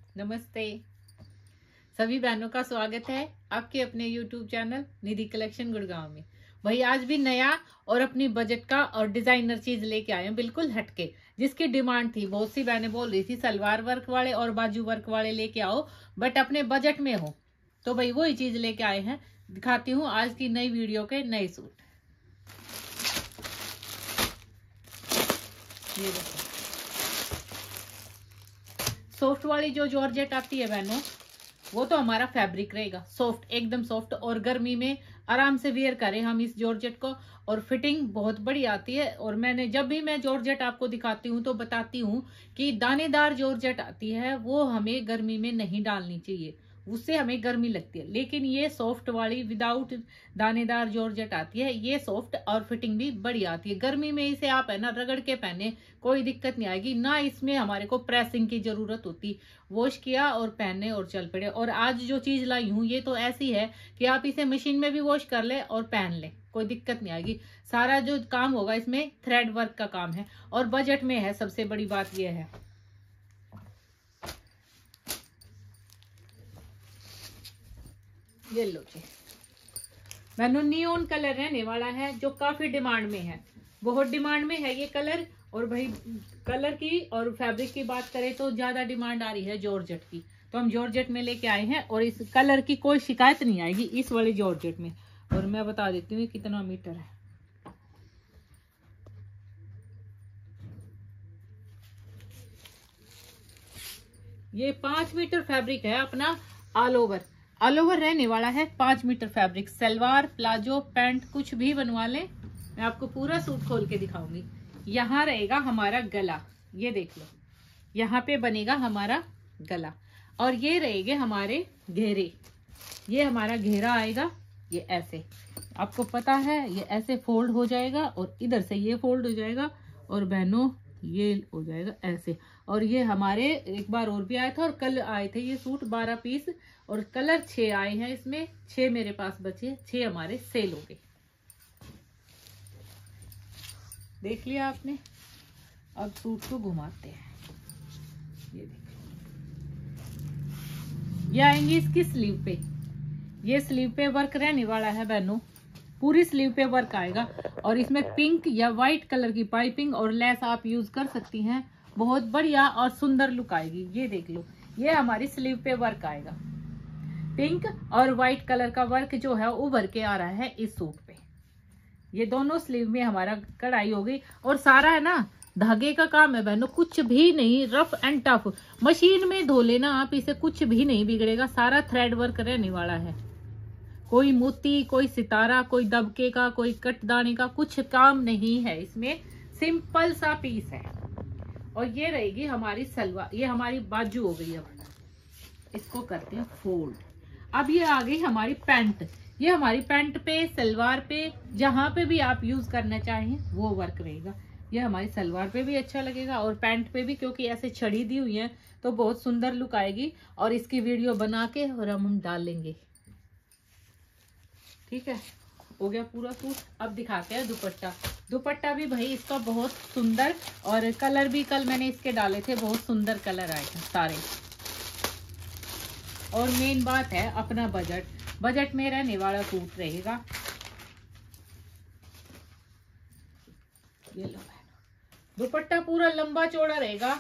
नमस्ते सभी बहनों का स्वागत है आपके अपने YouTube channel Nidhi collection Gurgaon में। भाई आज भी नया और अपनी बजट का और डिजाइनर चीज लेके आए हैं, बिल्कुल हटके, जिसकी डिमांड थी। बहुत सी बहनें बोल रही थी सलवार वर्क वाले और बाजू वर्क वाले लेके आओ बट अपने बजट में हो, तो भाई वही चीज लेके आए हैं। दिखाती हूँ आज की नई वीडियो के नए सूट। ये देखो, सॉफ्ट वाली जो जॉर्जेट आती है बहनों, वो तो हमारा फैब्रिक रहेगा सॉफ्ट, एकदम सॉफ्ट, और गर्मी में आराम से वेयर करें हम इस जॉर्जेट को। और फिटिंग बहुत बड़ी आती है। और मैंने जब भी मैं जॉर्जेट आपको दिखाती हूँ तो बताती हूँ कि दानेदार जॉर्जेट आती है वो हमें गर्मी में नहीं डालनी चाहिए, उससे हमें गर्मी लगती है। लेकिन ये सॉफ्ट वाली विदाउट दानेदार जॉर्जेट आती है, ये सॉफ्ट और फिटिंग भी बड़ी आती है। गर्मी में इसे आप है ना रगड़ के पहने, कोई दिक्कत नहीं आएगी ना। इसमें हमारे को प्रेसिंग की जरूरत होती, वॉश किया और पहने और चल पड़े। और आज जो चीज लाई हूँ ये तो ऐसी है कि आप इसे मशीन में भी वॉश कर ले और पहन ले, कोई दिक्कत नहीं आएगी। सारा जो काम होगा इसमें थ्रेड वर्क का काम है और बजट में है। सबसे बड़ी बात यह है, ये लो जी, मैंने नियोन कलर रहने वाला है जो काफी डिमांड में है, बहुत डिमांड में है ये कलर। और भाई कलर की और फैब्रिक की बात करें तो ज्यादा डिमांड आ रही है जॉर्जेट की, तो हम जॉर्जेट में लेके आए हैं। और इस कलर की कोई शिकायत नहीं आएगी इस वाले जॉर्जेट में। और मैं बता देती हूँ कितना मीटर है। ये 5 मीटर फैब्रिक है अपना, ऑल ओवर रहने वाला है। 5 metre fabric, salwar palazzo pant कुछ भी बनवा लें। मैं आपको पूरा सूट खोल के दिखाऊंगी। यहाँ रहेगा हमारा गला, ये देख लो, यहाँ पे बनेगा हमारा गला। और ये रहेंगे हमारे घेरे, ये हमारा घेरा आएगा, ये ऐसे, आपको पता है ये ऐसे फोल्ड हो जाएगा और इधर से ये फोल्ड हो जाएगा और बहनों ये हो जाएगा ऐसे। और ये हमारे एक बार और भी आया था और कल आए थे ये सूट 12 पीस, और कलर 6 आए हैं इसमें, 6 मेरे पास बचे, 6 हमारे सेल हो गए। देख लिया आपने। अब सूट को घुमाते हैं, ये देखो, ये आएंगे इसकी स्लीव पे। ये स्लीव पे वर्क रहने वाला है बहनों, पूरी स्लीव पे वर्क आएगा। और इसमें पिंक या व्हाइट कलर की पाइपिंग और लेस आप यूज कर सकती हैं, बहुत बढ़िया और सुंदर लुक आएगी। ये देख लो, ये हमारी स्लीव पे वर्क आएगा, पिंक और व्हाइट कलर का वर्क जो है उभर के आ रहा है इस सूट पे। ये दोनों स्लीव में हमारा कढ़ाई हो गई। और सारा है ना धागे का काम है बहनों, कुछ भी नहीं, रफ एंड टफ। मशीन में धो लेना आप इसे, कुछ भी नहीं बिगड़ेगा। सारा थ्रेड वर्क रहने वाला है, कोई मोती, कोई सितारा, कोई दबके का, कोई कटदाने का कुछ काम नहीं है इसमें, सिंपल सा पीस है। और ये रहेगी हमारी सलवार, ये हमारी बाजू हो गई। अब इसको करते हैं फोल्ड। अब ये आ गई हमारी पैंट। ये हमारी पैंट पे, सलवार पे, जहां पे भी आप यूज करना चाहें वो वर्क रहेगा। ये हमारी सलवार पे भी अच्छा लगेगा और पैंट पे भी, क्योंकि ऐसे छड़ी दी हुई है तो बहुत सुंदर लुक आएगी। और इसकी वीडियो बना के और हम डालेंगे। ठीक है, हो गया पूरा सूट। अब दिखाते हैं दुपट्टा। दुपट्टा भी भाई इसका बहुत सुंदर, और कलर भी कल मैंने इसके डाले थे, बहुत सुंदर कलर आए थे सारे। और मेन बात है अपना बजट, बजट में रहने वाला सूट रहेगा। ये लो, दुपट्टा पूरा लंबा चौड़ा रहेगा,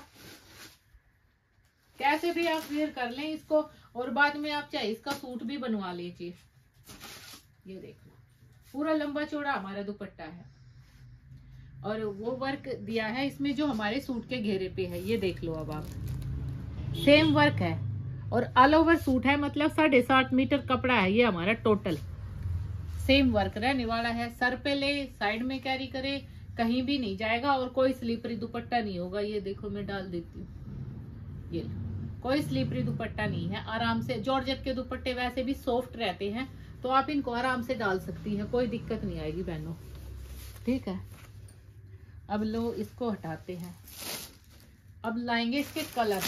कैसे भी आप वेयर कर लें इसको। और बाद में आप चाहे इसका सूट भी बनवा लीजिए। ये देख लो, पूरा लंबा चौड़ा हमारा दुपट्टा है। और वो वर्क दिया है इसमें जो हमारे सूट के घेरे पे है, ये देख लो। अब आप सेम वर्क है और ऑल ओवर सूट है, मतलब 7.5 मीटर कपड़ा है ये हमारा टोटल। सेम वर्क रहने वाला है, सर पे ले, साइड में कैरी करे, कहीं भी नहीं जाएगा। और कोई स्लीपरी दुपट्टा नहीं होगा। ये देखो मैं डाल देती हूँ, ये कोई स्लीपरी दुपट्टा नहीं है। आराम से, जॉर्जेट के दुपट्टे वैसे भी सॉफ्ट रहते हैं तो आप इनको आराम से डाल सकती हैं, कोई दिक्कत नहीं आएगी बहनों। ठीक है, अब लो इसको हटाते हैं। अब लाएंगे इसके कलर,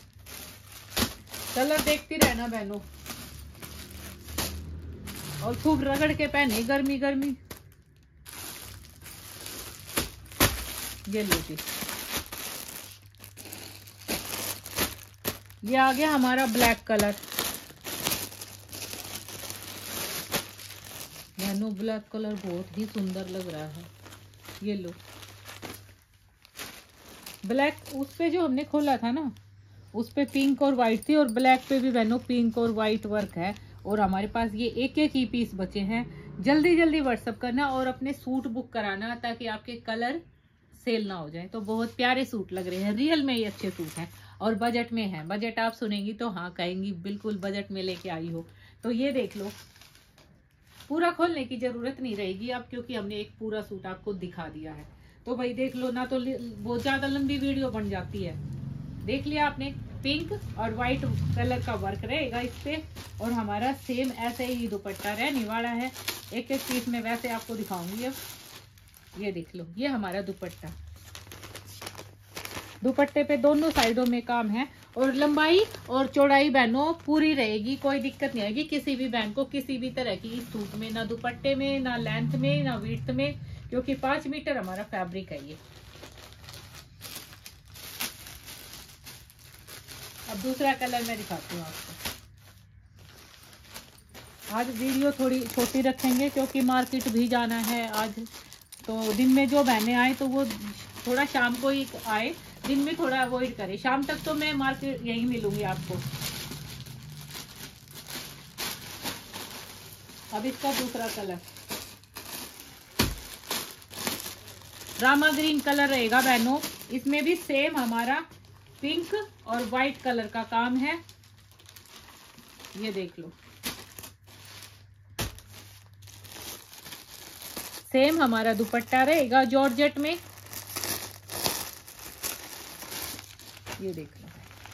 कलर देखती रहना बहनों और खूब रगड़ के पहने, गर्मी गर्मी। ये लो जी, ये आ गया हमारा ब्लैक कलर। मैनू ब्लैक कलर बहुत ही सुंदर लग रहा है। ये लो, ब्लैक उस पे जो हमने खोला था ना, उस पे पिंक और व्हाइट थी, और ब्लैक पे भी बहनों पिंक और व्हाइट वर्क है। और हमारे पास ये एक एक ही पीस बचे हैं। जल्दी जल्दी व्हाट्सअप करना और अपने सूट बुक कराना, ताकि आपके कलर सेल ना हो जाए। तो बहुत प्यारे सूट लग रहे हैं, रियल में ये अच्छे सूट हैं और बजट में है। बजट आप सुनेंगी तो हाँ कहेंगी बिल्कुल बजट में लेके आई हो। तो ये देख लो, पूरा खोलने की जरूरत नहीं रहेगी अब, क्योंकि हमने एक पूरा सूट आपको दिखा दिया है। तो भाई देख लो ना, तो बहुत ज्यादा लंबी वीडियो बन जाती है। देख लिया आपने, पिंक और व्हाइट कलर का वर्क रहेगा इस पे, और हमारा सेम ऐसे ही दुपट्टा रहने वाला है। एक एक पीस में वैसे आपको दिखाऊंगी अब। ये देख लो, ये हमारा दुपट्टा। दुपट्टे पे दोनों साइडों में काम है, और लंबाई और चौड़ाई बहनों पूरी रहेगी, कोई दिक्कत नहीं आएगी किसी भी बहन को किसी भी तरह की इस सूट में, ना दुपट्टे में, ना लेंथ में, ना विड्थ में, क्योंकि 5 मीटर हमारा फैब्रिक है ये। अब दूसरा कलर मैं दिखाती हूँ आपको। आज वीडियो थोड़ी छोटी रखेंगे क्योंकि मार्केट भी जाना है आज। तो दिन में जो बहनें आए तो वो थोड़ा शाम को ही आए, दिन में थोड़ा अवॉइड करें। शाम तक तो मैं मार्केट यही मिलूंगी आपको। अब इसका दूसरा कलर रामा ग्रीन कलर रहेगा बहनों। इसमें भी सेम हमारा पिंक और व्हाइट कलर का काम है। ये देख लो, सेम हमारा दुपट्टा रहेगा जॉर्जेट में। ये देख लो,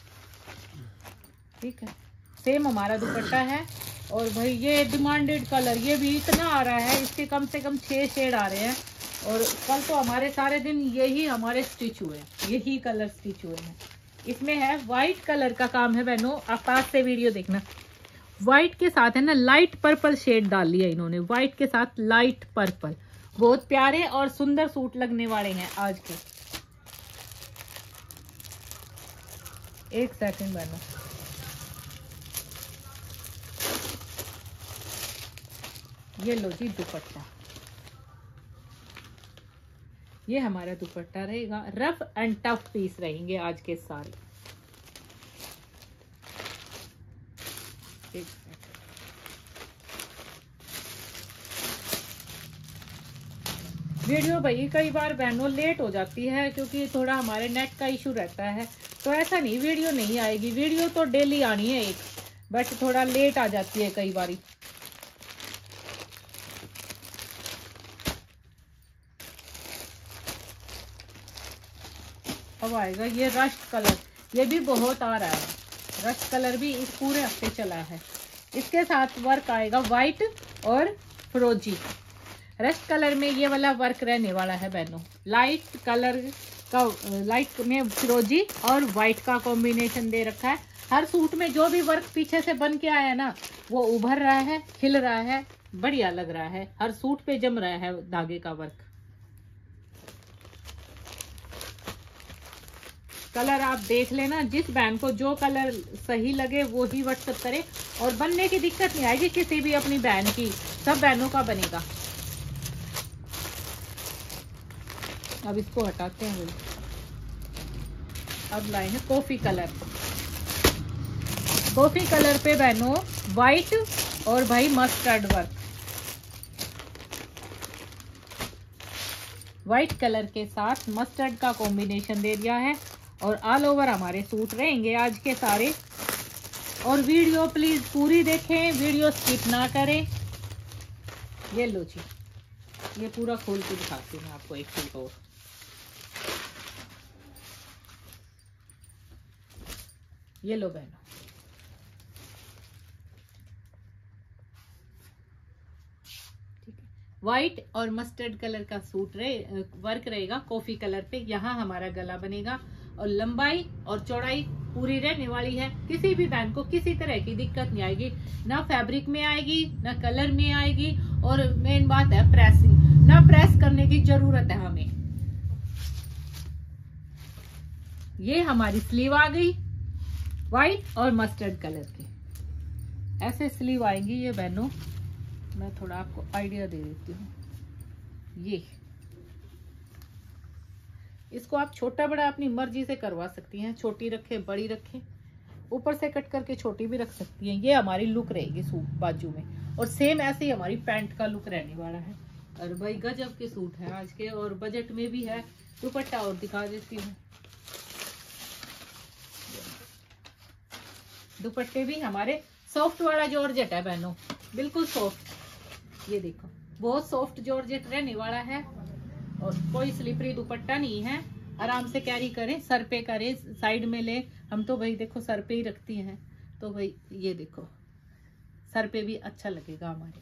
ठीक है, सेम हमारा दुपट्टा है। और भाई ये डिमांडेड कलर, ये भी इतना आ रहा है, इसके कम से कम 6 शेड आ रहे हैं। और कल तो हमारे सारे दिन यही हमारे स्टिच हुए, यही कलर स्टिच हुए हैं। इसमें है व्हाइट कलर का काम है बहनों, आप पास से वीडियो देखना। व्हाइट के साथ है ना लाइट पर्पल शेड डाल लिया इन्होंने, व्हाइट के साथ लाइट पर्पल। बहुत प्यारे और सुंदर सूट लगने वाले हैं आज के। एक सेकंड बहनों, ये लो जी दुपट्टा। ये हमारा दुपट्टा रहेगा, रफ एंड टफ पीस रहेंगे आज के सारे। एक वीडियो भाई कई बार बहनों लेट हो जाती है, क्योंकि थोड़ा हमारे नेट का इशू रहता है। तो ऐसा नहीं वीडियो नहीं आएगी, वीडियो तो डेली आनी है एक, बट थोड़ा लेट आ जाती है कई बारी। अब आएगा ये रस्ट कलर, ये भी बहुत आ रहा है। रस्ट कलर भी इस पूरे हफ्ते चला है। इसके साथ वर्क आएगा व्हाइट और फिरोजी। रस्ट कलर में ये वाला वर्क रहने वाला है बहनों। लाइट कलर का, लाइट में फिरोजी और व्हाइट का कॉम्बिनेशन दे रखा है। हर सूट में जो भी वर्क पीछे से बन के आया ना, वो उभर रहा है, खिल रहा है, बढ़िया लग रहा है। हर सूट पे जम रहा है धागे का वर्क। कलर आप देख लेना, जिस बहन को जो कलर सही लगे वो ही व्हाट्सएप करे, और बनने की दिक्कत नहीं आएगी किसी भी अपनी बहन की, सब बहनों का बनेगा। अब इसको हटाते हैं। अब लाए हैं कॉफी कलर। कॉफी कलर पे बहनों व्हाइट और भाई मस्टर्ड वर्क। व्हाइट कलर के साथ मस्टर्ड का कॉम्बिनेशन दे दिया है, और ऑल ओवर हमारे सूट रहेंगे आज के सारे। और वीडियो प्लीज पूरी देखें, वीडियो स्किप ना करें। ये लो जी, ये पूरा खोल के दिखाती हूँ आपको एक सूट और। ये लो बहनों, व्हाइट और मस्टर्ड कलर का सूट वर्क रहेगा कॉफी कलर पे। यहाँ हमारा गला बनेगा, और लंबाई और चौड़ाई पूरी रहने वाली है। किसी भी बहन को किसी तरह की दिक्कत नहीं आएगी, ना फैब्रिक में आएगी, ना कलर में आएगी। और मेन बात है प्रेसिंग, ना प्रेस करने की जरूरत है हमें। ये हमारी स्लीव आ गई, व्हाइट और मस्टर्ड कलर की ऐसे स्लीव आएंगी ये बहनों। मैं थोड़ा आपको आइडिया दे देती हूँ। ये इसको आप छोटा बड़ा अपनी मर्जी से करवा सकती हैं, छोटी रखे बड़ी रखे, ऊपर से कट करके छोटी भी रख सकती हैं। ये हमारी लुक रहेगी सूट बाजू में, और सेम ऐसे ही हमारी पैंट का लुक रहने वाला है। और भाई गजब के सूट है आज के, और बजट में भी है। दुपट्टा और दिखा देती हूँ। दुपट्टे भी हमारे सॉफ्ट वाला जॉर्जेट है बहनों, बिल्कुल सॉफ्ट। ये देखो बहुत सॉफ्ट जॉर्जेट रहने वाला है, और कोई स्लिपरी दुपट्टा नहीं है। आराम से कैरी करें, सर पे करें, साइड में ले। हम तो भाई देखो सर पे ही रखती हैं, तो भाई ये देखो सर पे भी अच्छा लगेगा हमारे।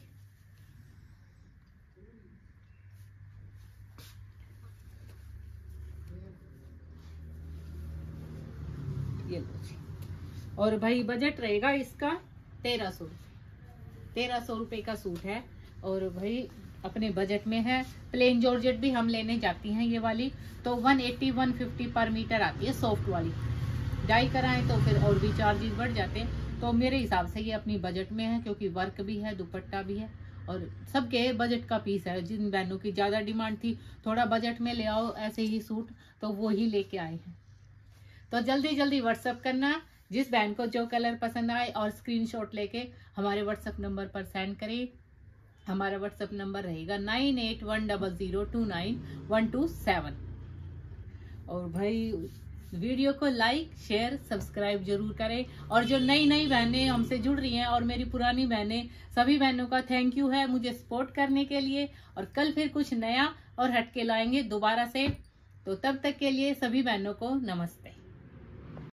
ये लो जी। और भाई बजट रहेगा इसका 1300 रुपये। 1300 रुपये का सूट है, और भाई अपने बजट में है। प्लेन जॉर्जेट भी हम लेने जाती हैं ये वाली, तो 180-150 पर मीटर आती है सॉफ्ट वाली। डाई कराएं तो फिर और भी चार्जेस बढ़ जाते हैं। तो मेरे हिसाब से ये अपनी बजट में है, क्योंकि वर्क भी है, दुपट्टा भी है, और सबके बजट का पीस है। जिन बहनों की ज़्यादा डिमांड थी थोड़ा बजट में ले आओ ऐसे ही सूट, तो वो ही लेके आए हैं। तो जल्दी जल्दी व्हाट्सअप करना जिस बहन को जो कलर पसंद आए, और स्क्रीनशॉट लेके हमारे व्हाट्सअप नंबर पर सेंड करें। हमारा व्हाट्सएप नंबर रहेगा 9810029127। और भाई वीडियो को लाइक शेयर सब्सक्राइब जरूर करें। और जो नई नई बहनें हमसे जुड़ रही हैं, और मेरी पुरानी बहनें, सभी बहनों का थैंक यू है मुझे सपोर्ट करने के लिए। और कल फिर कुछ नया और हटके लाएंगे दोबारा से। तो तब तक के लिए सभी बहनों को नमस्ते।